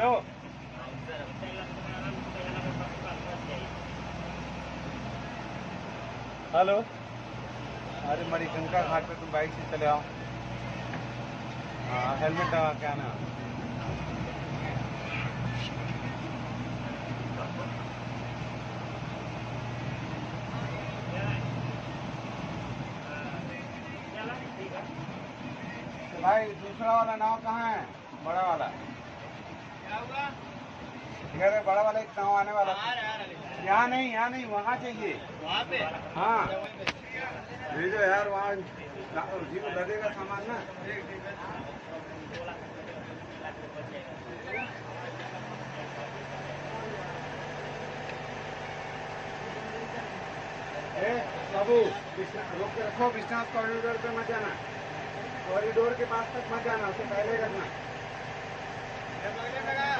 Hello hello. अरे मणिकंका घाट पे तुम बाइक से चले आओ। हाँ हेलमेट लगा के आना। भाई दूसरा वाला नाव कहाँ है? बड़ा वाला क्या हुआ? इधर बड़ा वाला एक नाव आने वाला। यहाँ नहीं वहाँ चाहिए। वहाँ पे? हाँ भेजो यार, वहाँ उसी को लगेगा सामान ना। बाबू रोक के रखो, विश्वनाथ कॉरिडोर पे मत जाना, कॉरिडोर के पास तक मत जाना, उससे पहले रखना।